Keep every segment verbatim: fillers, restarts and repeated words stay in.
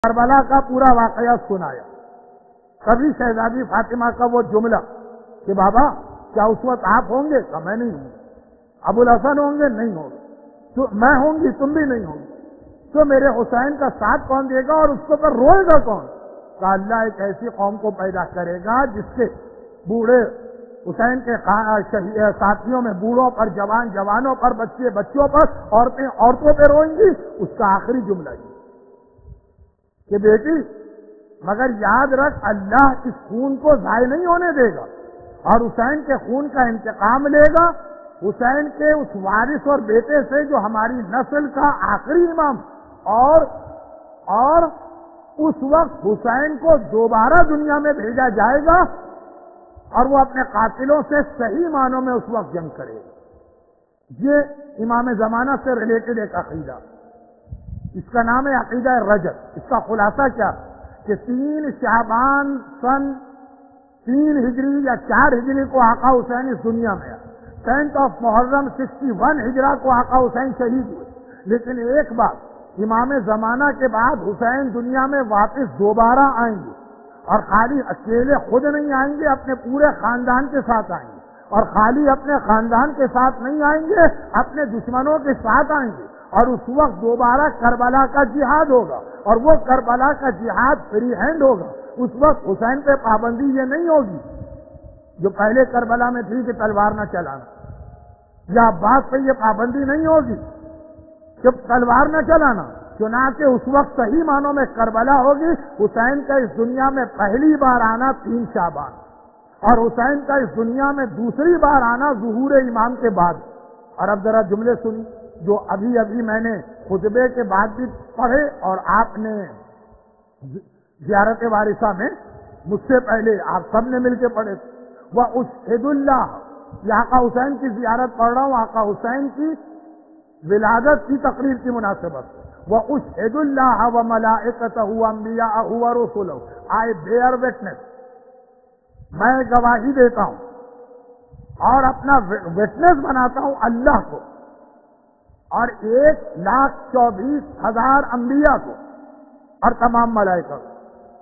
کربلا کا پورا واقعہ سنایا. کبھی شہزادی فاطمہ کا وہ جملہ کہ بابا کیا اس وقت آپ ہوں گے؟ کہ میں نہیں ہوں گی. ابو الحسن ہوں گے؟ نہیں ہوں گے. تو میں ہوں گی، تم بھی نہیں ہوں گی. تو میرے حسین کا ساتھ کون دے گا اور اس کے اوپر روئے گا کون؟ کہ اللہ ایک ایسی قوم کو پیدا کرے گا جس کے بوڑھے حسین کے ساتھیوں میں بوڑھوں پر، جوان جوانوں پر، بچے بچوں پر، عورتیں عورتوں پہ روئیں گی. اس کا آخری جملہ یہ کہ بیٹی مگر یاد رکھ اللہ اس خون کو ضائع نہیں ہونے دے گا اور حسین کے خون کا انتقام لے گا. حسین کے اس وارث اور بیٹے سے جو ہماری نسل کا آخری امام، اور اور اس وقت حسین کو دوبارہ دنیا میں بھیجا جائے گا اور وہ اپنے قاتلوں سے صحیح معنوں میں اس وقت جنگ کرے گا. یہ امام زمانہ سے ریلیٹڈ ایک عقیدہ، اس کا نام ہے عقیدہ رجب. اس کا خلاصہ کیا کہ تین شعبان سن تین ہجری یا چار ہجری کو آقا حسین اس دنیا میں آئے. Tenth of Muharram sixty one ہجرا کو آقا حسین شہید ہوئے. لیکن ایک بات، امام زمانہ کے بعد حسین دنیا میں واپس دوبارہ آئیں گے، اور خالی اکیلے خود نہیں آئیں گے، اپنے پورے خاندان کے ساتھ آئیں گے. اور خالی اپنے خاندان کے ساتھ نہیں آئیں گے، اپنے دشمنوں کے ساتھ آئیں گے. اور اس وقت دوبارہ کربلا کا جہاد ہوگا، اور وہ کربلا کا جہاد فری ہینڈ ہوگا. اس وقت حسین پہ پابندی یہ نہیں ہوگی جو پہلے کربلا میں تھی کہ تلوار نہ چلانا، یا عباس پہ یہ پابندی نہیں ہوگی کہ تلوار نہ چلانا. چنانچہ اس وقت صحیح معنوں میں کربلا ہوگی. حسین کا اس دنیا میں پہلی بار آنا تین شعبان، اور حسین کا اس دنیا میں دوسری بار آنا ظہور امام کے بعد. اور اب ذرا جملے سنی جو ابھی ابھی میں نے خطبے کے بعد بھی پڑھے اور آپ نے زیارت وارثہ میں مجھ سے پہلے آپ سب نے مل کے پڑھے تھے. وَأُشْهِدُ اللَّهَ، یہ آقا حسین کی زیارت پڑھ رہا ہوں آقا حسین کی ولادت کی تقریر کی مناسبت سے. وَأُشْهِدُ اللَّهَ وَمَلَائِكَتَهُ وَأَنْبِيَاءَهُ وَرُسُلَهُ، I bear witness، میں گواہی دیتا ہوں اور اپنا وٹنس بناتا ہوں اللہ کو اور ایک لاکھ چوبیس ہزار انبیاء کو اور تمام ملائکہ کو.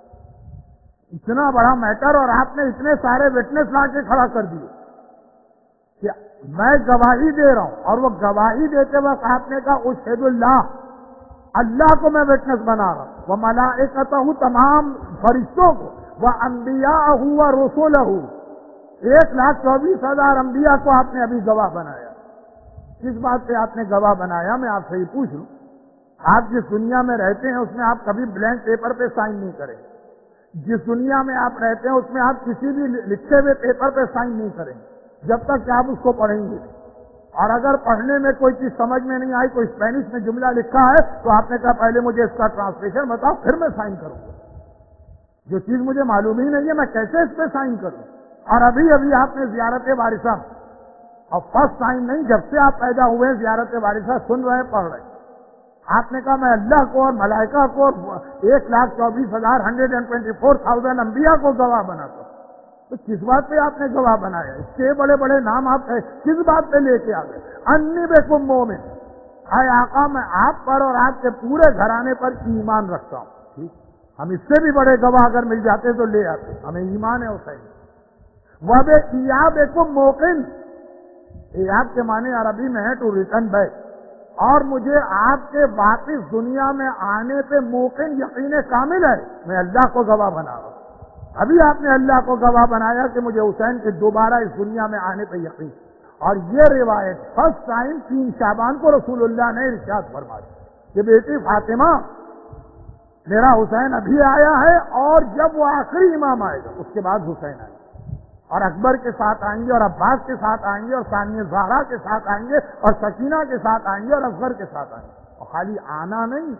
اتنا بڑا میٹر اور آپ نے اتنے سارے وٹنس لا کے کھڑا کر دیے کہ میں گواہی دے رہا ہوں. اور وہ گواہی دیتے وقت آپ نے کہا اشہد اللہ، اللہ کو میں وٹنس بنا رہا ہوں. وہ ملائکتہ، تمام فرشتوں کو، وہ انبیاء و رسولہ، ایک لاکھ چوبیس ہزار انبیاء کو آپ نے ابھی گواہ بنایا. کس بات سے آپ نے گواہ بنایا؟ میں آپ سے ہی پوچھ لوں. آپ جس دنیا میں رہتے ہیں اس میں آپ کبھی بلینک پیپر پہ سائن نہیں کریں. جس دنیا میں آپ رہتے ہیں اس میں آپ کسی بھی لکھے ہوئے پیپر پہ سائن نہیں کریں جب تک کہ آپ اس کو پڑھیں گے. اور اگر پڑھنے میں کوئی چیز سمجھ میں نہیں آئی، کوئی اسپینش میں جملہ لکھا ہے تو آپ نے کہا پہلے مجھے اس کا ٹرانسلیشن بتاؤ پھر میں سائن کروں گا. جو چیز مجھے معلوم ہی نہیں ہے میں کیسے اس پہ سائن کروں؟ اور ابھی ابھی آپ نے زیارت وارثہ، اور فرسٹ سائن نہیں، جب سے آپ پیدا ہوئے زیارت وارثہ سن رہے پڑھ رہے، آپ نے کہا میں اللہ کو اور ملائکہ کو ایک لاکھ چوبیس ہزار hundred and twenty four thousand انبیاء کو گواہ بناتا ہوں. تو کس بات پہ آپ نے گواہ بنایا؟ اس کے بڑے بڑے نام آپ کس بات پہ لے کے آ گئے؟ انی بکم مومن، اے آقا میں آپ پر اور آپ کے پورے گھرانے پر ایمان رکھتا ہوں. ٹھیک، ہم اس سے بھی بڑے گواہ اگر مل جاتے تو لے آتے، ہمیں ایمان ہے حسین. وَبِإِيَابِكُمْ مُوقِنٌ، ایاب کے معنی عربی میں ہے ٹو ریٹرن بیک، اور مجھے آپ کے واپس دنیا میں آنے پہ موقن یقین کامل ہے. میں اللہ کو گواہ بنا رہا ہوں. ابھی آپ نے اللہ کو گواہ بنایا کہ مجھے حسین کے دوبارہ اس دنیا میں آنے پہ یقین. اور یہ روایت فرسٹ ٹائم تین شعبان کو رسول اللہ نے ارشاد فرمائی کہ بیٹی فاطمہ میرا حسین ابھی آیا ہے، اور جب وہ آخری امام آئے گا اس کے بعد حسین آئے گا، اور اکبر کے ساتھ آئیں گے، اور عباس کے ساتھ آئیں گے، اور ثانیہ زہرا کے ساتھ آئیں گے، اور سکینہ کے ساتھ آئیں گے، اور اصغر کے ساتھ آئیں گے. اور خالی آنا نہیں،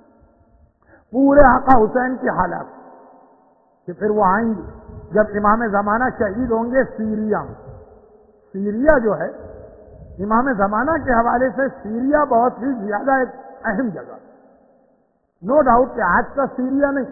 پورے آقا حسین کی حالات کہ پھر وہ آئیں گے جب امام زمانہ شہید ہوں گے سیریا میں. سیریا جو ہے امام زمانہ کے حوالے سے سیریا بہت ہی زیادہ ایک اہم جگہ. نو ڈاؤٹ کہ آج کا سیریا نہیں،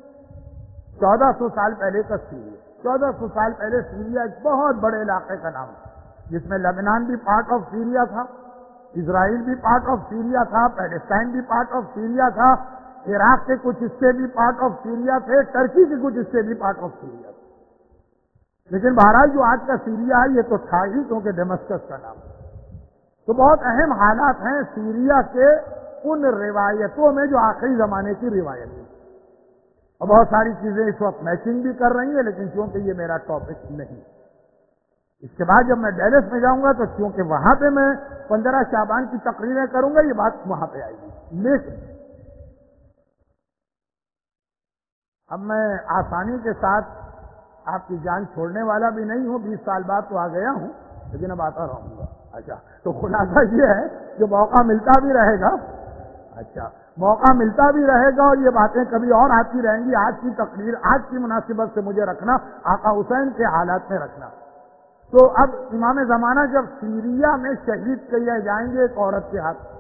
چودہ سو سال پہلے کا سیریا. چودہ سو سال پہلے سیریا ایک بہت بڑے علاقے کا نام ہے جس میں لبنان بھی پارٹ آف سیریا تھا، اسرائیل بھی پارٹ آف سیریا تھا، پیلسٹائن بھی پارٹ آف سیریا تھا، عراق کے کچھ حصے بھی پارٹ آف سیریا تھے، ٹرکی کے کچھ حصے بھی پارٹ آف سیریا تھے، لیکن بہرحال جو آج کا سیریا ہے یہ تو تھا ہی، کیونکہ ڈیمسکس کا نام ہے۔ تو بہت اہم حالات ہیں سیریا کے ان روایتوں میں جو آخری زمانے کی روایت ہے، اور بہت ساری چیزیں اس وقت میچنگ بھی کر رہی ہیں، لیکن چونکہ یہ میرا ٹاپک نہیں۔ اس کے بعد جب میں ڈیلس میں جاؤں گا تو چونکہ وہاں پہ میں پندرہ شعبان کی تقریریں کروں گا، یہ بات وہاں پہ آئے گی۔ لیکن اب میں آسانی کے ساتھ آپ کی جان چھوڑنے والا بھی نہیں ہوں، بیس سال بعد تو آ گیا ہوں، لیکن اب آتا رہوں گا۔ اچھا، تو خلاصہ یہ ہے کہ موقع ملتا بھی رہے گا، اچھا موقع ملتا بھی رہے گا، اور یہ باتیں کبھی اور آتی رہیں گی۔ آج کی تقریر آج کی مناسبت سے مجھے رکھنا، آقا حسین کے حالات میں رکھنا۔ تو اب امام زمانہ جب سیریا میں شہید کیے جائیں گے ایک عورت کے ہاتھ،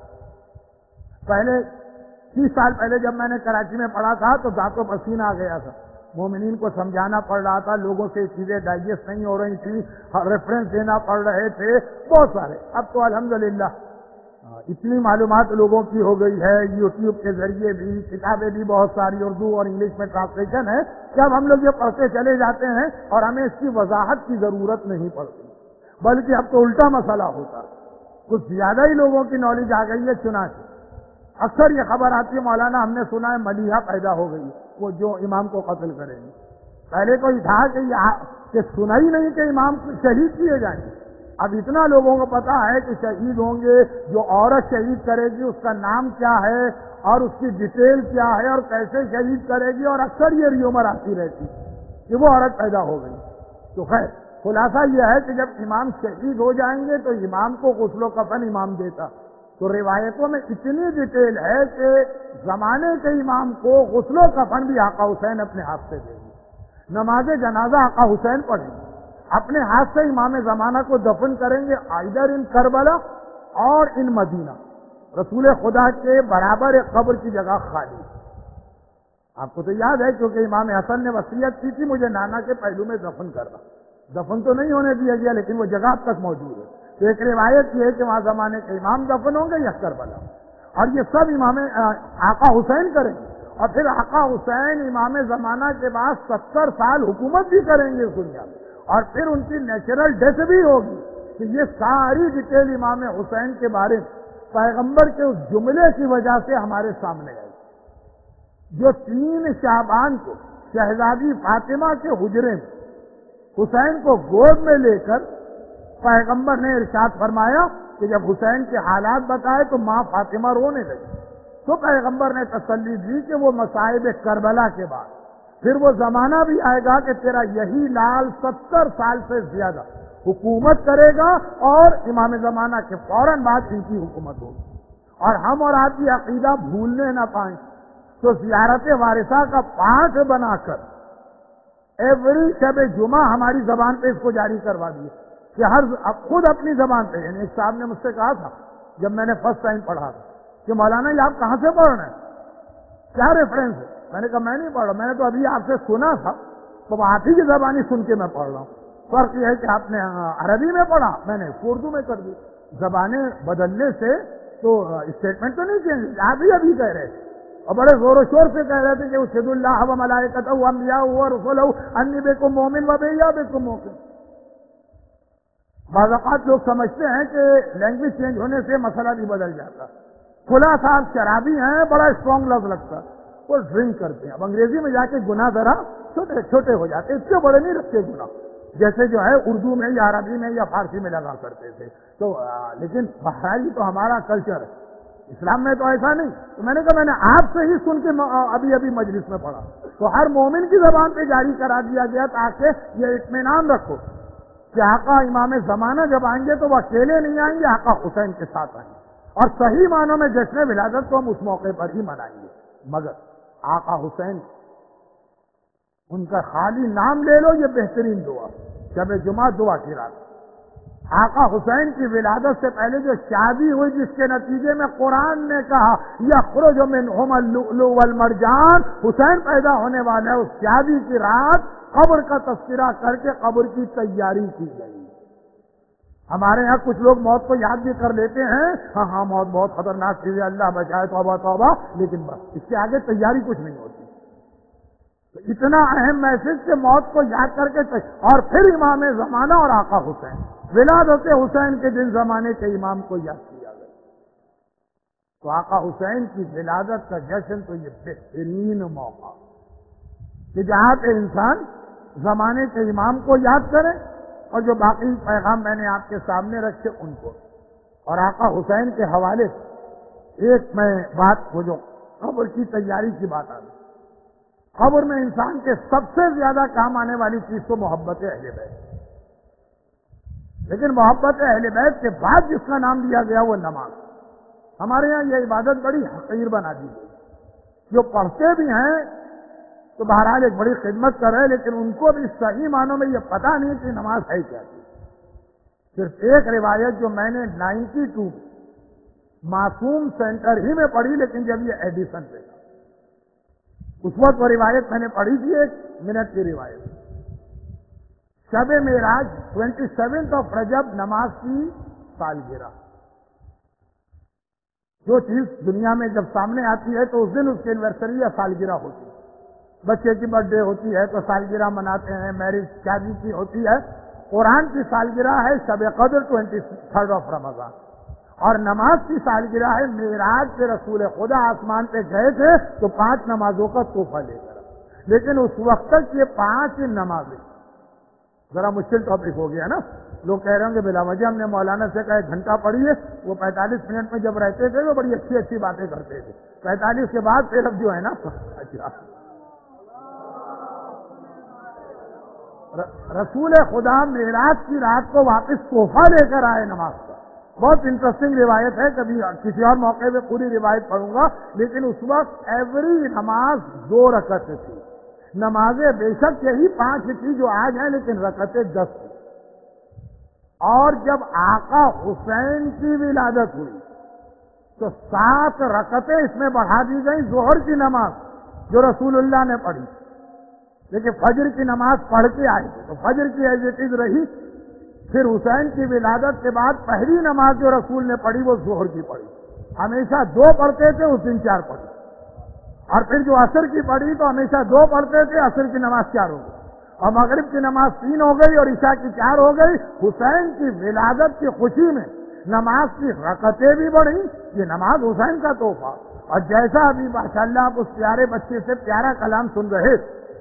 پہلے تیس سال پہلے جب میں نے کراچی میں پڑھا تھا تو ذات و پسینہ آ گیا تھا، مومنین کو سمجھانا پڑ رہا تھا، لوگوں سے چیزیں ڈائجسٹ نہیں ہو رہی تھی، ریفرنس دینا پڑ رہے تھے بہت سارے۔ اب تو الحمدللہ اتنی معلومات لوگوں کی ہو گئی ہے، یوٹیوب کے ذریعے بھی، کتابیں بھی بہت ساری اردو اور انگلش میں ٹرانسلیشن ہے کہ اب ہم لوگ یہ پڑھتے چلے جاتے ہیں اور ہمیں اس کی وضاحت کی ضرورت نہیں پڑتی، بلکہ اب تو الٹا مسئلہ ہوتا ہے، کچھ زیادہ ہی لوگوں کی نالج آ گئی ہے۔ چنانچہ اکثر یہ خبر آتی ہے مولانا ہم نے سنا ہے ملیحہ پیدا ہو گئی، وہ جو امام کو قتل کرے گی۔ پہلے تو یہ تھا کہ یہ کہ سنا ہی نہیں کہ امام شہید کیے جائیں گے، اب اتنا لوگوں کو پتا ہے کہ شہید ہوں گے، جو عورت شہید کرے گی اس کا نام کیا ہے اور اس کی ڈیٹیل کیا ہے اور کیسے شہید کرے گی، اور اکثر یہ ریومر آتی رہتی کہ وہ عورت پیدا ہو گئی۔ تو خیر خلاصہ یہ ہے کہ جب امام شہید ہو جائیں گے تو امام کو غسل و کفن امام دیتا، تو روایتوں میں اتنی ڈیٹیل ہے کہ زمانے کے امام کو غسل و کفن بھی آقا حسین اپنے ہاتھ سے دیں گے، نماز جنازہ آقا حسین پڑھیں گے، اپنے ہاتھ سے امام زمانہ کو دفن کریں گے، آئدر ان کربلا اور ان مدینہ، رسول خدا کے برابر ایک قبر کی جگہ خالی۔ آپ کو تو یاد ہے کیونکہ امام حسن نے وصیت کی تھی مجھے نانا کے پہلو میں دفن کرنا، دفن تو نہیں ہونے دیا گیا لیکن وہ جگہ اب تک موجود ہے۔ تو ایک روایت یہ ہے کہ وہاں زمانے کے امام دفن ہوں گے یا کربلا، اور یہ سب امام آقا حسین کریں گے، اور پھر آقا حسین امام زمانہ کے بعد ستر سال حکومت بھی کریں گے اس دنیا میں، اور پھر ان کی نیچرل ڈیتھ بھی ہوگی۔ کہ یہ ساری ڈیٹیل امام حسین کے بارے میں پیغمبر کے اس جملے کی وجہ سے ہمارے سامنے آئی، جو تین شعبان کو شہزادی فاطمہ کے حجرے میں حسین کو گود میں لے کر پیغمبر نے ارشاد فرمایا کہ جب حسین کے حالات بتائے تو ماں فاطمہ رونے لگی، تو پیغمبر نے تسلی دی کہ وہ مصائب کربلا کے بعد پھر وہ زمانہ بھی آئے گا کہ تیرا یہی لال ستر سال سے زیادہ حکومت کرے گا، اور امام زمانہ کے فوراً بعد ان کی حکومت ہوگی، اور ہم اور آپ کی عقیدہ بھولنے نہ پائیں۔ تو زیارت وارثہ کا پانچ بنا کر ایوری شب جمعہ ہماری زبان پہ اس کو جاری کروا دیے کہ ہر خود اپنی زبان پہ، یعنی ایک صاحب نے مجھ سے کہا تھا جب میں نے فرسٹ ٹائم پڑھا تھا کہ مولانا یہ آپ کہاں سے پڑھ رہے ہیں، کیا ریفرنس ہے؟ میں نے کہا میں نہیں پڑھ رہا، میں نے تو ابھی آپ سے سنا تھا تو آپ ہی کی زبانی سن کے میں پڑھ رہا ہوں۔ فرق یہ ہے کہ آپ نے عربی میں پڑھا، میں نے اردو میں کر دی، زبانیں بدلنے سے تو اسٹیٹمنٹ تو نہیں چینج، آپ ہی ابھی کہہ رہے تھے اور بڑے زور و شور سے کہہ رہے تھے کہ اشہد اللہ و ملائکتہ و انبیاء و رسلہ انی بکم مومن و بیا بکم موقن۔ بعض اوقات لوگ سمجھتے ہیں کہ لینگویج چینج ہونے سے مسئلہ بھی بدل جاتا، کھلا صاحب شرابی ہیں، بڑا اسٹرانگ لفظ لگتا، وہ ڈرنک کرتے ہیں، اب انگریزی میں جا کے گناہ ذرا چھوٹے چھوٹے ہو جاتے، اس سے بڑے نہیں رکھتے گناہ، جیسے جو ہے اردو میں یا عربی میں یا فارسی میں لگا کرتے تھے۔ تو لیکن بہرحال تو ہمارا کلچر ہے، اسلام میں تو ایسا نہیں۔ تو میں نے کہا میں نے آپ سے ہی سن کے ابھی ابھی مجلس میں پڑھا، تو ہر مومن کی زبان پہ جاری کرا دیا گیا تاکہ یہ اطمینان رکھو کہ آقا امام زمانہ جب آئیں گے تو وہ اکیلے نہیں آئیں گے، آقا حسین کے ساتھ آئیں گے، اور صحیح معنوں میں جشن ولادت تو ہم اس موقع پر ہی منائیں گے، مگر آقا حسین ان کا خالی نام لے لو، یہ بہترین دعا شب جمعہ دعا کی رات۔ آقا حسین کی ولادت سے پہلے جو شادی ہوئی جس کے نتیجے میں قرآن نے کہا یخرج منہما اللؤلؤ والمرجان، حسین پیدا ہونے والا ہے، اس شادی کی رات قبر کا تذکرہ کر کے قبر کی تیاری کی گئی۔ ہمارے یہاں کچھ لوگ موت کو یاد بھی کر لیتے ہیں، ہاں ہاں موت بہت خطرناک چیز ہے، اللہ بچائے، توبہ توبہ، لیکن بس اس کے آگے تیاری کچھ نہیں ہوتی۔ تو اتنا اہم میسج کہ موت کو یاد کر کے تیاری۔ اور پھر امام زمانہ اور آقا حسین، ولادت حسین کے دن زمانے کے امام کو یاد کیا گیا۔ تو آقا حسین کی ولادت کا جشن تو یہ بہترین موقع کہ جہاں پہ انسان زمانے کے امام کو یاد کرے، اور جو باقی پیغام میں نے آپ کے سامنے رکھے ان کو، اور آقا حسین کے حوالے سے ایک میں بات، وہ جو قبر کی تیاری کی بات آ گئی۔ قبر میں انسان کے سب سے زیادہ کام آنے والی چیز تو محبت اہل بیت، لیکن محبت اہل بیت کے بعد جس کا نام لیا گیا وہ نماز۔ ہمارے یہاں یہ عبادت بڑی حقیر بنا دی گئی، جو پڑھتے بھی ہیں تو بہرحال ایک بڑی خدمت کر رہے، لیکن ان کو بھی صحیح معنوں میں یہ پتہ نہیں کہ نماز ہے کیا چیز۔ صرف ایک روایت جو میں نے نائنٹی ٹو معصوم سینٹر ہی میں پڑھی، لیکن جب یہ ایڈیشن پہ تھا اس وقت وہ روایت میں نے پڑھی تھی، ایک منٹ کی روایت۔ شب معراج ٹوینٹی سیونتھ آف رجب نماز کی سالگرہ۔ جو چیز دنیا میں جب سامنے آتی ہے تو اس دن اس کی اینیورسری یا سالگرہ ہوتی ہے۔ بچے کی برتھ ڈے ہوتی ہے تو سالگرہ مناتے ہیں، میرج شادی کی ہوتی ہے۔ قرآن کی سالگرہ ہے شب قدر ٹوینٹی تھرڈ آف رمضان، اور نماز کی سالگرہ ہے معراج پہ رسول خدا آسمان پہ گئے تھے تو پانچ نمازوں کا تحفہ لے کر، لیکن اس وقت تک یہ پانچ نمازیں ذرا مشکل ٹاپک ہو گیا نا۔ لوگ کہہ رہے ہوں کہ بلا وجہ ہم نے مولانا سے کہا ایک گھنٹہ پڑھیے، وہ پینتالیس منٹ میں جب رہتے تھے وہ بڑی اچھی اچھی باتیں کرتے تھے، پینتالیس کے بعد پھر اب جو ہے نا اچھا رسول خدا معراج کی رات کو واپس تحفہ لے کر آئے نماز کا۔ بہت انٹرسٹنگ روایت ہے، کبھی کسی اور موقع پہ پوری روایت پڑھوں گا، لیکن اس وقت ایوری نماز دو رکعت تھی۔ نمازیں بے شک یہی پانچ تھی جو آج ہیں، لیکن رکعتیں دس تھی۔ اور جب آقا حسین کی ولادت ہوئی تو سات رکعتیں اس میں بڑھا دی گئی، ظہر کی نماز جو رسول اللہ نے پڑھی، لیکن فجر کی نماز پڑھ کے آئے تھے تو فجر کی ایز اٹ از رہی۔ پھر حسین کی ولادت کے بعد پہلی نماز جو رسول نے پڑھی وہ ظہر کی پڑھی، ہمیشہ دو پڑھتے تھے، اس دن چار پڑھی۔ اور پھر جو عصر کی پڑھی تو ہمیشہ دو پڑھتے تھے، عصر کی نماز چار ہو گئی، اور مغرب کی نماز تین ہو گئی، اور عشاء کی چار ہو گئی۔ حسین کی ولادت کی خوشی میں نماز کی رکعتیں بھی بڑھی، یہ نماز حسین کا تحفہ۔ اور جیسا ابھی ماشاءاللہ آپ اس پیارے بچے سے پیارا کلام سن رہے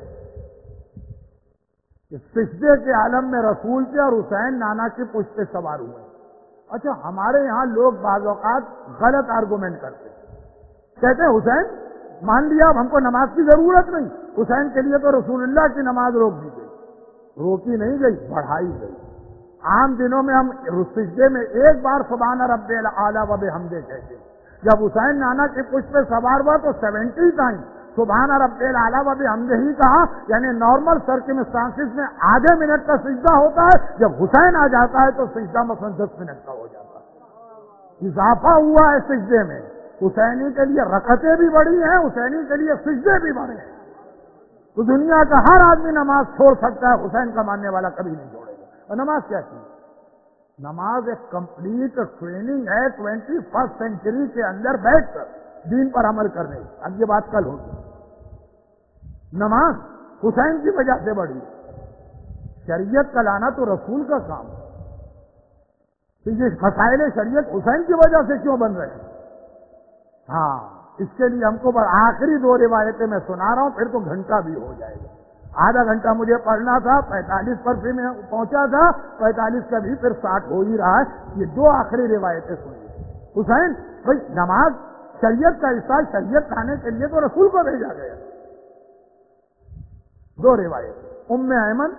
کہ سجدے کے عالم میں رسول تھے اور حسین نانا کی پشت پہ سوار ہوئے۔ اچھا ہمارے یہاں لوگ بعض اوقات غلط آرگومنٹ کرتے کہتے ہیں حسین مان لیا اب ہم کو نماز کی ضرورت نہیں، حسین کے لیے تو رسول اللہ کی نماز روک دی گئی۔ روکی نہیں گئی، بڑھائی گئی۔ عام دنوں میں ہم سجدے میں ایک بار سبحان رب الاعلی و بحمدہ کہتے ہیں، جب حسین نانا کی پشت پہ سوار ہوا تو سیونٹی ٹائم سبحان رب الاعلی و بحمدہ ہی کہا، یعنی نارمل سرکمسٹانسز میں آدھے منٹ کا سجدہ ہوتا ہے، جب حسین آ جاتا ہے تو سجدہ مثلا دس منٹ کا ہو جاتا ہے۔ اضافہ ہوا ہے سجدے میں، حسینی کے لیے رکعتیں بھی بڑی ہیں، حسینی کے لیے سجدے بھی بڑے ہیں۔ تو دنیا کا ہر آدمی نماز چھوڑ سکتا ہے، حسین کا ماننے والا کبھی نہیں چھوڑے گا۔ اور نماز کیا چیز؟ نماز ایک کمپلیٹ ٹریننگ ہے ٹوینٹی فرسٹ سینچری کے اندر بیٹھ کر دین پر عمل کرنے کی۔ اب یہ بات کل ہوگی۔ نماز حسین کی وجہ سے بڑھی، شریعت کا لانا تو رسول کا کام ہے، تو یہ مسائل شریعت حسین کی وجہ سے کیوں بن رہے ہیں؟ ہاں اس کے لیے ہم کو آخری دو روایتیں میں سنا رہا ہوں، پھر تو گھنٹہ بھی ہو جائے گا۔ آدھا گھنٹہ مجھے پڑھنا تھا، پینتالیس پر پھر میں پہنچا تھا، پینتالیس کا بھی پھر ساٹھ ہو ہی رہا ہے۔ یہ دو آخری روایتیں سنیے۔ حسین بھائی نماز شریعت کا حصہ، شریعت لانے کے لیے تو رسول کو بھیجا گیا۔ دو روایت، ام ایمن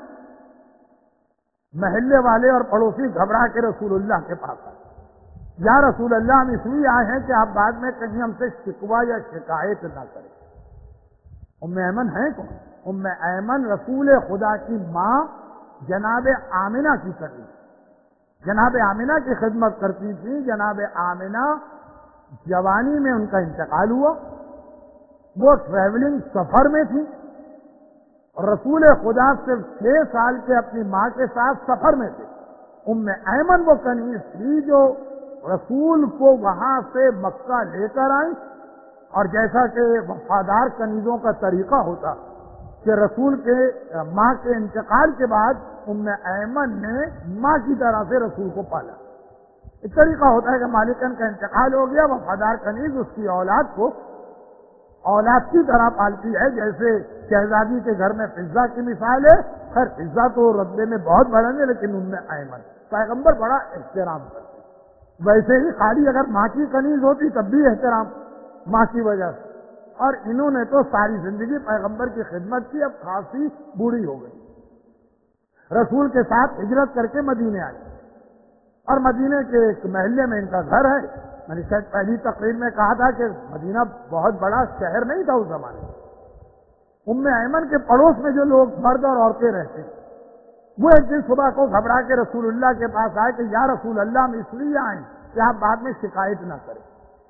محلے والے اور پڑوسی گھبرا کے رسول اللہ کے پاس آئے، یا رسول اللہ ہم اس لیے آئے ہیں کہ آپ بعد میں کہیں ہم سے شکوہ یا شکایت نہ کریں۔ ام ایمن ہے کون؟ ام ایمن رسول خدا کی ماں جناب آمنہ کی کرتی، جناب آمنہ کی خدمت کرتی تھی۔ جناب آمنہ جوانی میں ان کا انتقال ہوا، وہ ٹریولنگ سفر میں تھی، اور رسول خدا صرف چھ سال کے اپنی ماں کے ساتھ سفر میں تھے۔ ام ایمن وہ کنیز تھی جو رسول کو وہاں سے مکہ لے کر آئی، اور جیسا کہ وفادار کنیزوں کا طریقہ ہوتا کہ رسول کے ماں کے انتقال کے بعد ام ایمن نے ماں کی طرح سے رسول کو پالا۔ ایک طریقہ ہوتا ہے کہ مالکن کا انتقال ہو گیا، وفادار کنیز اس کی اولاد کو اولاد کی طرح پالتی ہے، جیسے شہزادی کے گھر میں فضہ کی مثال ہے۔ خیر فضہ تو رتبے میں بہت بڑا ہے، لیکن ام ایمن پیغمبر بڑا احترام کرتے۔ ویسے ہی خالی اگر ماں کی کنیز ہوتی تب بھی احترام ماں کی وجہ سے، اور انہوں نے تو ساری زندگی پیغمبر کی خدمت کی، اب خاصی بوڑھی ہو گئی، رسول کے ساتھ ہجرت کر کے مدینے آئی، اور مدینے کے ایک محلے میں ان کا گھر ہے۔ میں نے شاید پہلی تقریر میں کہا تھا کہ مدینہ بہت بڑا شہر نہیں تھا اس زمانے میں۔ ام ایمن کے پڑوس میں جو لوگ مرد اور عورتیں رہتے وہ ایک دن صبح کو گھبرا کے رسول اللہ کے پاس آئے کہ یا رسول اللہ ہم اس لیے آئیں کہ آپ بعد میں شکایت نہ کریں۔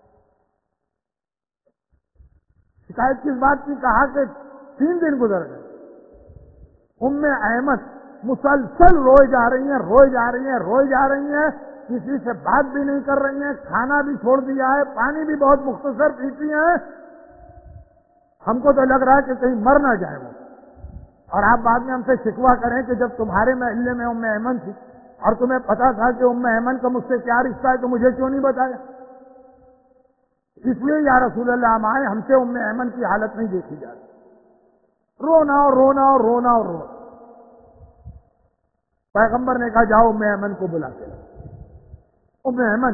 شکایت کس بات کی؟ کہا کہ تین دن گزر گئے، ام ایمن مسلسل روئے جا رہی ہیں روئے جا رہی ہیں روئے جا رہی ہیں کسی سے بات بھی نہیں کر رہی ہیں، کھانا بھی چھوڑ دیا ہے، پانی بھی بہت مختصر پیتی ہیں۔ ہم کو تو لگ رہا ہے کہ کہیں مر نہ جائے وہ، اور آپ بعد میں ہم سے شکوہ کریں کہ جب تمہارے محلے میں ام ایمن تھی اور تمہیں پتا تھا کہ ام ایمن کا مجھ سے کیا رشتہ ہے تو مجھے کیوں نہیں بتایا؟ اس لیے یا رسول اللہ ہم آئے، ہم سے ام ایمن کی حالت نہیں دیکھی جاتی، رونا اور رونا اور رونا اور رونا۔ پیغمبر نے کہا جاؤ ام ایمن کو بلا کے لاؤ۔ ام ایمن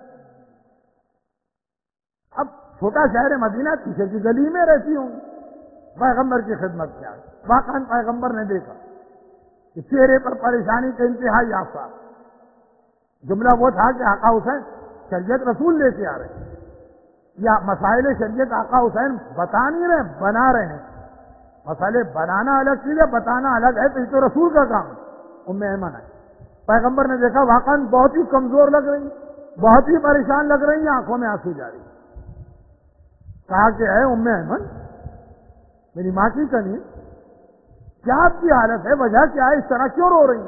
اب چھوٹا شہر مدینہ پیچھے کی گلی میں رہتی ہوں، پیغمبر کی خدمت میں آئی۔ واقعاً پیغمبر نے دیکھا کہ چہرے پر پریشانی کا انتہائی آثار۔ جملہ وہ تھا کہ آقا حسین شریعت رسول لے کے آ رہے ہیں، یا مسائل شریعت آقا حسین بتا نہیں رہے بنا رہے ہیں۔ مسئلے بنانا الگ چیز ہے، بتانا الگ ہے، تو یہ تو رسول کا کام ہے۔ ام ایمن ہے، پیغمبر نے دیکھا واقعاً بہت ہی کمزور لگ رہی، بہت ہی پریشان لگ رہی ہیں، آنکھوں میں آنسو جاری۔ کہا کہ اے ام ایمن میری ماں کی کنی، کیا آپ کی حالت ہے؟ وجہ کیا ہے؟ اس طرح کیوں رو رہی؟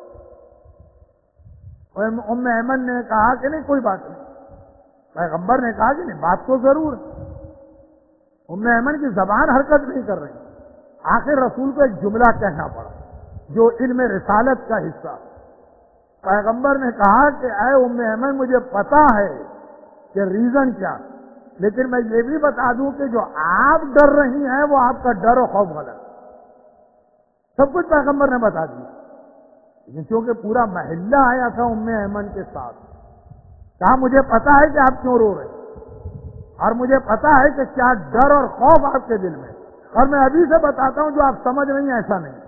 ام ایمن نے کہا کہ نہیں کوئی بات نہیں۔ پیغمبر نے کہا کہ نہیں بات تو ضرور ہے۔ ام ایمن کی زبان حرکت نہیں کر رہی، آخر رسول کو ایک جملہ کہنا پڑا جو علم رسالت کا حصہ۔ پیغمبر نے کہا کہ اے ام ایمن مجھے پتا ہے کہ ریزن کیا، لیکن میں یہ بھی بتا دوں کہ جو آپ ڈر رہی ہیں وہ آپ کا ڈر و خوف غلط، سب کچھ پیغمبر نے بتا دیا۔ لیکن چونکہ پورا محلہ آیا تھا ام ایمن کے ساتھ، کہا مجھے پتا ہے کہ آپ کیوں رو رہے ہیں، اور مجھے پتا ہے کہ کیا ڈر اور خوف آپ کے دل میں، اور میں ابھی سے بتاتا ہوں جو آپ سمجھ رہی ہیں ایسا نہیں۔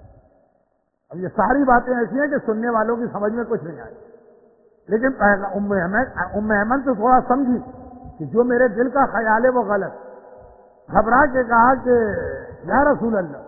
اب یہ ساری باتیں ایسی ہیں کہ سننے والوں کی سمجھ میں کچھ نہیں آئی، لیکن ام ایمن ام ایمن تو تھوڑا سمجھی کہ جو میرے دل کا خیال ہے وہ غلط۔ گھبرا کے کہا کہ یا رسول اللہ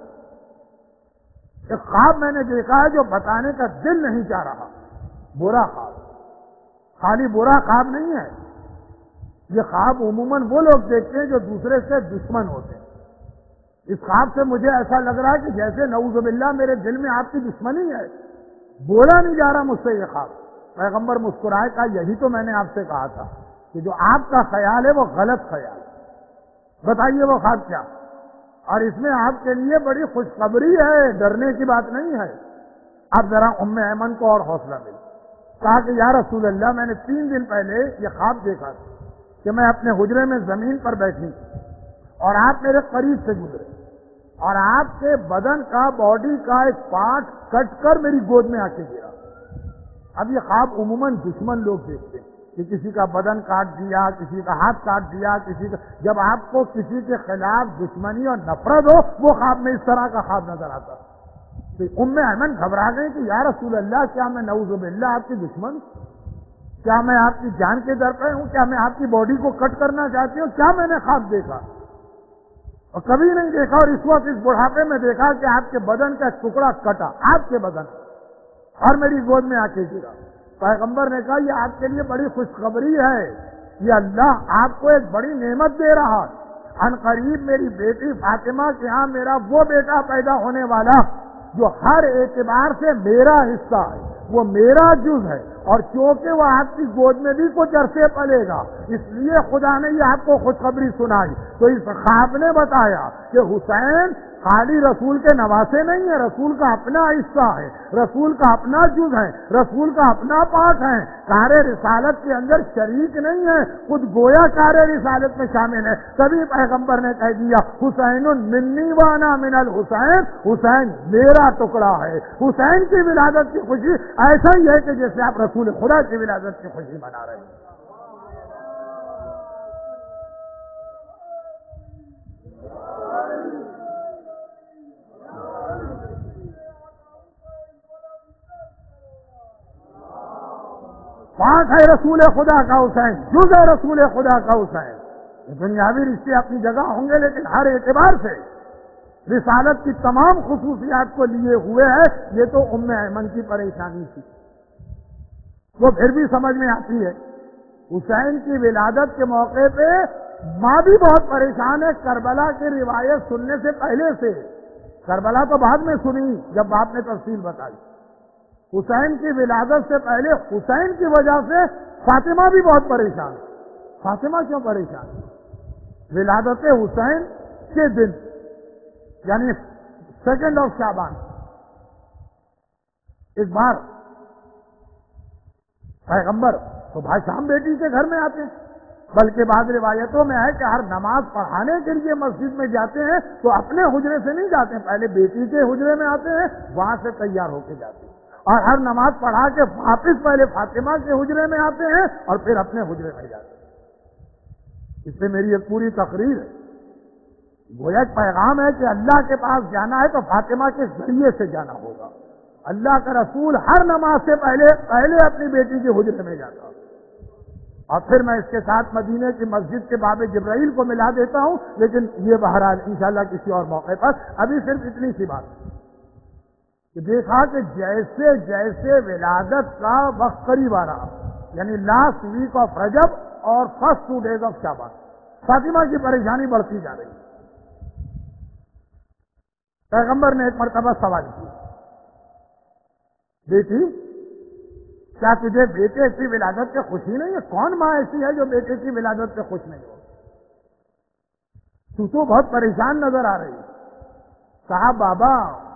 ایک خواب میں نے دیکھا ہے جو بتانے کا دل نہیں چاہ رہا، برا خواب، خالی برا خواب نہیں ہے، یہ خواب عموماً وہ لوگ دیکھتے ہیں جو دوسرے سے دشمن ہوتے ہیں۔ اس خواب سے مجھے ایسا لگ رہا ہے کہ جیسے نعوذ باللہ میرے دل میں آپ کی دشمنی ہے، بولا نہیں جا رہا مجھ سے یہ خواب۔ پیغمبر مسکرائے، کہا یہی تو میں نے آپ سے کہا تھا کہ جو آپ کا خیال ہے وہ غلط خیال ہے، بتائیے وہ خواب کیا؟ اور اس میں آپ کے لیے بڑی خوشخبری ہے، ڈرنے کی بات نہیں ہے۔ اب ذرا ام ایمن کو اور حوصلہ ملا، کہا کہ یا رسول اللہ میں نے تین دن پہلے یہ خواب دیکھا تھا کہ میں اپنے حجرے میں زمین پر بیٹھی اور آپ میرے قریب سے گزرے اور آپ کے بدن کا باڈی کا ایک پارٹ کٹ کر میری گود میں آ کے گرا۔ اب یہ خواب عموماً دشمن لوگ دیکھتے ہیں کہ کسی کا بدن کاٹ دیا، کسی کا ہاتھ کاٹ دیا، کسی کا، جب آپ کو کسی کے خلاف دشمنی اور نفرت ہو وہ خواب میں اس طرح کا خواب نظر آتا۔ تو ام ایمن گھبرا گئی کہ یا رسول اللہ کیا میں نعوذ باللہ آپ کی دشمن، کیا میں آپ کی جان کے در پہ ہوں، کیا میں آپ کی باڈی کو کٹ کرنا چاہتی ہوں، کیا میں نے خواب دیکھا؟ اور کبھی نہیں دیکھا، اور اس وقت اس بڑھاپے میں دیکھا کہ آپ کے بدن کا ٹکڑا کٹا، آپ کے بدن، اور میری گود میں آ کے گرا۔ پیغمبر نے کہا یہ آپ کے لیے بڑی خوشخبری ہے، یہ اللہ آپ کو ایک بڑی نعمت دے رہا ہے، ان قریب میری بیٹی فاطمہ کے ہاں میرا وہ بیٹا پیدا ہونے والا جو ہر اعتبار سے میرا حصہ ہے، وہ میرا جز ہے، اور چونکہ وہ آپ کی گود میں بھی کچھ عرصے پلے گا، اس لیے خدا نے یہ آپ کو خوشخبری سنائی۔ تو اس خواب نے بتایا کہ حسین خالی رسول کے نواسے نہیں ہے، رسول کا اپنا حصہ ہے، رسول کا اپنا جز ہے، رسول کا اپنا پارٹ ہے، کار رسالت کے اندر شریک نہیں ہے، خود گویا کار رسالت میں شامل ہے۔ تبھی پیغمبر نے کہہ دیا حسین منی وانا من الحسین، حسین میرا ٹکڑا ہے۔ حسین کی ولادت کی خوشی ایسا ہی ہے کہ جیسے آپ رسول خدا کی ولادت کی خوشی منا رہے ہیں۔ پاک ہے رسول خدا کا حسین، جز ہے رسول خدا کا حسین۔ دنیاوی رشتے اپنی جگہ ہوں گے، لیکن ہر اعتبار سے رسالت کی تمام خصوصیات کو لیے ہوئے ہے۔ یہ تو ام ایمن کی پریشانی تھی، وہ پھر بھی سمجھ میں آتی ہے۔ حسین کی ولادت کے موقع پہ ماں بھی بہت پریشان ہے، کربلا کی روایت سننے سے پہلے سے۔ کربلا تو بعد میں سنی جب باپ نے تفصیل بتائی۔ حسین کی ولادت سے پہلے حسین کی وجہ سے فاطمہ بھی بہت پریشان۔ فاطمہ کیوں پریشان؟ ولادت حسین کے دن، یعنی سیکنڈ آف شعبان، ایک بار پیغمبر صبح شام بیٹی کے گھر میں آتے ہیں، بلکہ بعض روایتوں میں ہے کہ ہر نماز پڑھانے کے لیے مسجد میں جاتے ہیں تو اپنے حجرے سے نہیں جاتے ہیں، پہلے بیٹی کے حجرے میں آتے ہیں، وہاں سے تیار ہو کے جاتے ہیں، اور ہر نماز پڑھا کے واپس پہلے فاطمہ کے حجرے میں آتے ہیں اور پھر اپنے حجرے میں جاتے ہیں۔ اس سے میری ایک پوری تقریر ہے، وہ ایک پیغام ہے کہ اللہ کے پاس جانا ہے تو فاطمہ کے ذریعے سے جانا ہوگا۔ اللہ کا رسول ہر نماز سے پہلے پہلے اپنی بیٹی کے حجرے میں جاتا، اور پھر میں اس کے ساتھ مدینے کی مسجد کے باب جبرائیل کو ملا دیتا ہوں، لیکن یہ بہرحال انشاءاللہ کسی اور موقع پر۔ ابھی صرف اتنی سی بات کہ دیکھا کہ جیسے جیسے ولادت کا وقت قریب آ رہا، یعنی لاسٹ ویک آف رجب اور first two days of Shaban, Fatima کی پریشانی بڑھتی جا رہی۔ پیغمبر نے ایک مرتبہ سوال کیا، بیٹی کیا تجھے بیٹے کی ولادت سے خوشی نہیں ہے؟ کون ماں ایسی ہے جو بیٹے کی ولادت سے خوش نہیں ہو؟ تو تو بہت پریشان نظر آ رہی ہے۔ کہا بابا،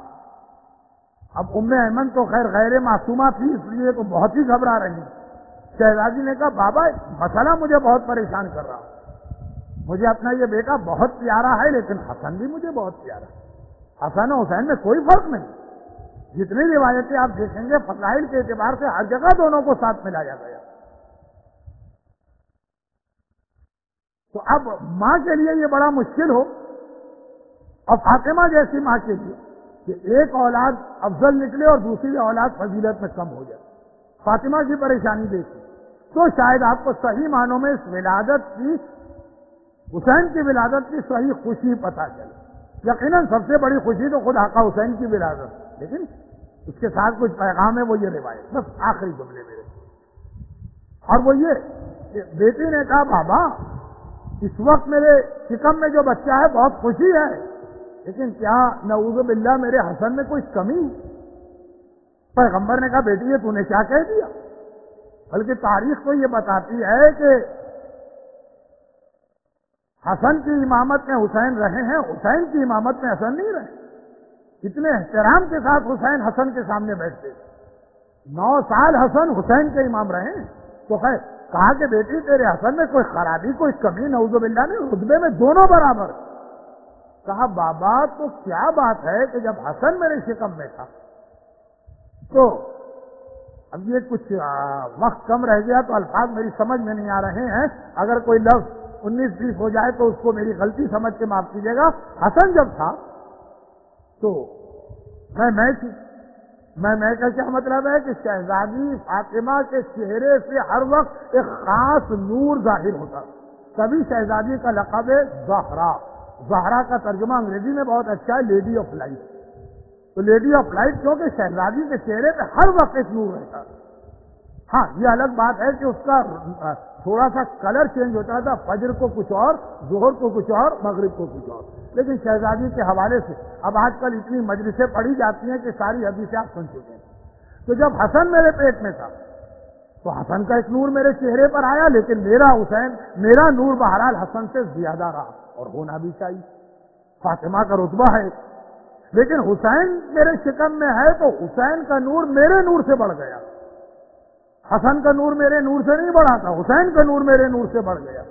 اب ام ایمن تو خیر غیر معصومہ تھی، اس لیے تو بہت ہی گھبرا رہی۔ شہزادی نے کہا بابا مسئلہ مجھے بہت پریشان کر رہا، مجھے اپنا یہ بیٹا بہت پیارا ہے، لیکن حسن بھی مجھے بہت پیارا ہے۔ حسن و حسین میں کوئی فرق نہیں، جتنی روایتیں آپ دیکھیں گے فضائل کے اعتبار سے ہر جگہ دونوں کو ساتھ ملایا گیا۔ تو اب ماں کے لیے یہ بڑا مشکل ہو، اور فاطمہ جیسی ماں کے لیے کہ ایک اولاد افضل نکلے اور دوسری اولاد فضیلت میں کم ہو جائے، فاطمہ کی پریشانی دیکھی تو شاید آپ کو صحیح معنوں میں اس ولادت کی، حسین کی ولادت کی صحیح خوشی پتہ چلے۔ یقیناً سب سے بڑی خوشی تو خود آقا حسین کی ولادت، لیکن اس کے ساتھ کچھ پیغام ہے، وہ یہ روایت، بس آخری جملے میرے، اور وہ یہ کہ بیٹی نے کہا بابا اس وقت میرے شکم میں جو بچہ ہے بہت خوشی ہے، لیکن کیا نعوذ باللہ میرے حسن میں کوئی کمی؟ پیغمبر نے کہا بیٹی یہ تو نے کیا کہہ دیا؟ بلکہ تاریخ تو یہ بتاتی ہے کہ حسن کی امامت میں حسین رہے ہیں، حسین کی امامت میں حسن نہیں رہے۔ اتنے احترام کے ساتھ حسین حسن کے سامنے بیٹھتے، نو سال حسن حسین کے امام رہے ہیں۔ تو خیر کہا کہ بیٹی تیرے حسن میں کوئی خرابی کوئی کمی نعوذ باللہ نہیں، رتبے میں دونوں برابر۔ کہا بابا تو کیا بات ہے کہ جب حسن میرے شکم میں تھا تو اب یہ کچھ وقت کم رہ گیا تو الفاظ میری سمجھ میں نہیں آ رہے ہیں، اگر کوئی لفظ انیس بیس ہو جائے تو اس کو میری غلطی سمجھ کے معاف کیجیے گا۔ حسن جب تھا تو میں میں تھی، میں میں کا کیا مطلب ہے کہ شہزادی فاطمہ کے چہرے سے ہر وقت ایک خاص نور ظاہر ہوتا، تبھی شہزادی کا لقب ہے زہرا۔ زہرا کا ترجمہ انگریزی میں بہت اچھا ہے، لیڈی آف لائٹ۔ تو لیڈی آف لائٹ کیونکہ شہزادی کے چہرے پہ ہر وقت ایک نور رہتا، ہاں یہ الگ بات ہے کہ اس کا تھوڑا سا کلر چینج ہوتا تھا، فجر کو کچھ اور، ظہر کو کچھ اور، مغرب کو کچھ اور، لیکن شہزادی کے حوالے سے اب آج کل اتنی مجلسیں پڑھی جاتی ہیں کہ ساری حدیثیں آپ سن چکے ہیں۔ تو جب حسن میرے پیٹ میں تھا تو حسن کا ایک نور میرے چہرے پر آیا، لیکن میرا حسین میرا نور بہرحال حسن سے زیادہ رہا، اور ہونا بھی چاہیے، فاطمہ کا رتبہ ہے، لیکن حسین میرے شکم میں ہے تو حسین کا نور میرے نور سے بڑھ گیا۔ حسن کا نور میرے نور سے نہیں بڑھا تھا، حسین کا نور میرے نور سے بڑھ گیا۔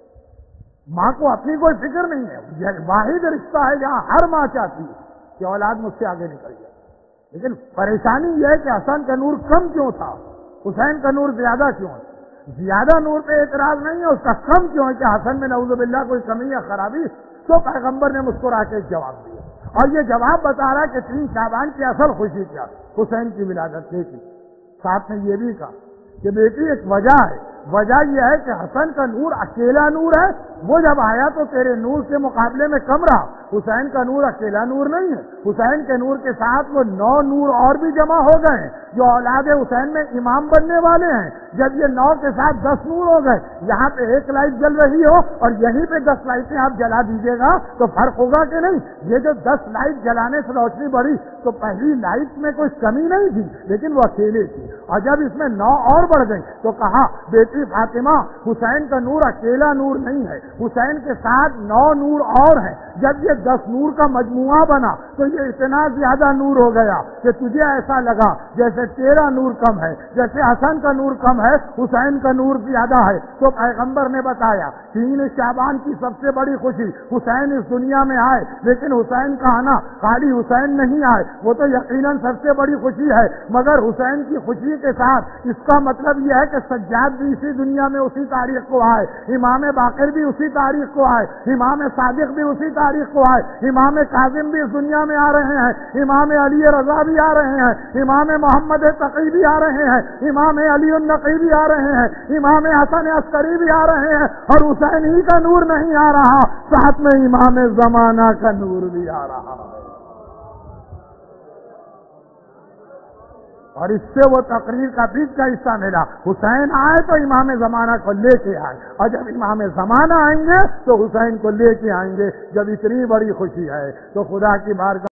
ماں کو اپنی کوئی فکر نہیں ہے، یہ واحد رشتہ ہے جہاں ہر ماں چاہتی ہے کہ اولاد مجھ سے آگے نکل جائے، لیکن پریشانی یہ ہے کہ حسن کا نور کم کیوں تھا، حسین کا نور زیادہ کیوں ہے؟ زیادہ نور پہ اعتراض نہیں ہے، اس کا کم کیوں ہے کہ حسن میں نعوذ باللہ کوئی کمی یا خرابی؟ تو پیغمبر نے مسکرا کے ایک جواب دیا، اور یہ جواب بتا رہا ہے کہ تین شعبان کی اصل خوشی کیا، حسین کی ولادت کی۔ ساتھ میں یہ بھی کہا کہ بیٹی ایک وجہ ہے، وجہ یہ ہے کہ حسن کا نور اکیلا نور ہے، وہ جب آیا تو تیرے نور کے مقابلے میں کم رہا۔ حسین کا نور اکیلا نور نہیں ہے، حسین کے نور کے ساتھ وہ نو نور اور بھی جمع ہو گئے ہیں جو اولاد حسین میں امام بننے والے ہیں۔ جب یہ نو کے ساتھ دس نور ہو گئے، یہاں پہ ایک لائٹ جل رہی ہو اور یہیں پہ دس لائٹیں آپ جلا دیجیے گا تو فرق ہوگا کہ نہیں؟ یہ جو دس لائٹ جلانے سے روشنی بڑھی تو پہلی لائٹ میں کوئی کمی نہیں تھی، لیکن وہ اکیلے تھی، اور جب اس میں نو اور بڑھ گئی تو کہا بیٹی فاطمہ حسین کا نور اکیلا نور نہیں ہے، حسین کے ساتھ نو نور اور ہیں۔ جب یہ دس نور کا مجموعہ بنا تو یہ اتنا زیادہ نور ہو گیا کہ تجھے ایسا لگا جیسے تیرا نور کم ہے، جیسے حسن کا نور کم ہے، حسین کا نور زیادہ ہے۔ تو پیغمبر نے بتایا تین شعبان کی سب سے بڑی خوشی حسین اس دنیا میں آئے، لیکن حسین کا آنا خالی حسین نہیں آئے، وہ تو یقیناً سب سے بڑی خوشی ہے، مگر حسین کی خوشی کے ساتھ اس کا مطلب یہ ہے کہ سجاد بھی اسی دنیا میں اسی تاریخ کو آئے، امام باقر بھی اسی تاریخ کو آئے، امام صادق بھی اسی تاریخ کو آئے، امام کاظم بھی اس دنیا میں آ رہے ہیں، امام علی رضا بھی آ رہے ہیں، امام محمد تقی بھی آ رہے ہیں، امام علی النقی بھی آ رہے ہیں، امام حسن عسکری بھی آ رہے ہیں، اور حسین ہی کا نور نہیں آ رہا، ساتھ میں امام زمانہ کا نور بھی آ رہا ہے۔ اور اس سے وہ تقریر کا بیچ کا حصہ ملا، حسین آئے تو امام زمانہ کو لے کے آئے، اور جب امام زمانہ آئیں گے تو حسین کو لے کے آئیں گے۔ جب اتنی بڑی خوشی ہے تو خدا کی بارگاہ